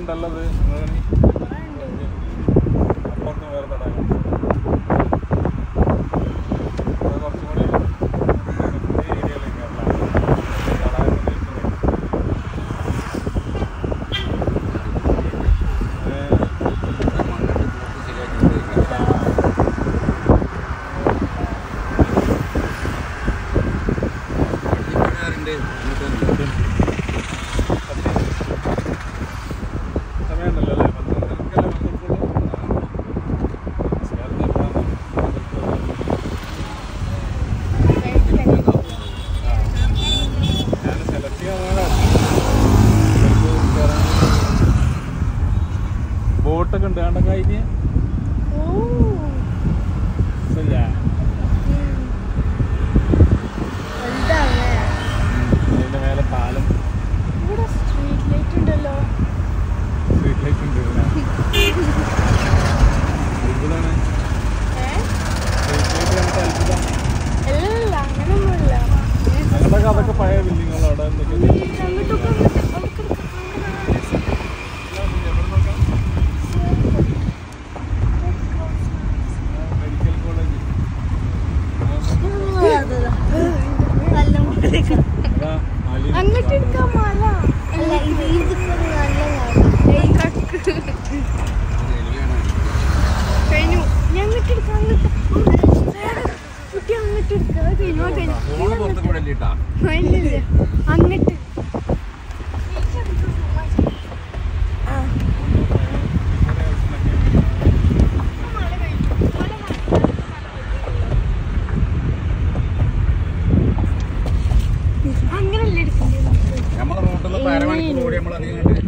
ഉണ്ടല്ലത് അപ്പുറത്ത് വേറെ തടാകം കുറച്ചും കൂടി ഏരിയയിലേക്ക് തടാകത്തിൽ ബോട്ടൊക്കെ ഉണ്ട് കണ്ട കഴിഞ്ഞ് അതിന്റെ മേലെ പാലം സ്ട്രീറ്റ് ലൈറ്റ് ഉണ്ട് അത്ഭുതമാണ് ഞങ്ങളുടെ അതൊക്കെ പഴയ ബിൽഡിങ്ങുകൾ അവിടെ മെഡിക്കൽ കോളേജ് അങ്ങോട്ട് എടുക്കാൻ മല അല്ല ഇത് കഴിഞ്ഞു ഞങ്ങട്ട് എടുക്കാം കുട്ടി അങ്ങോട്ട് എടുക്കുക അങ്ങട്ട് നമ്മളെ റോട്ടിൽ 1/2 മണിക്കൂർ ഓടി നമ്മൾ അധികം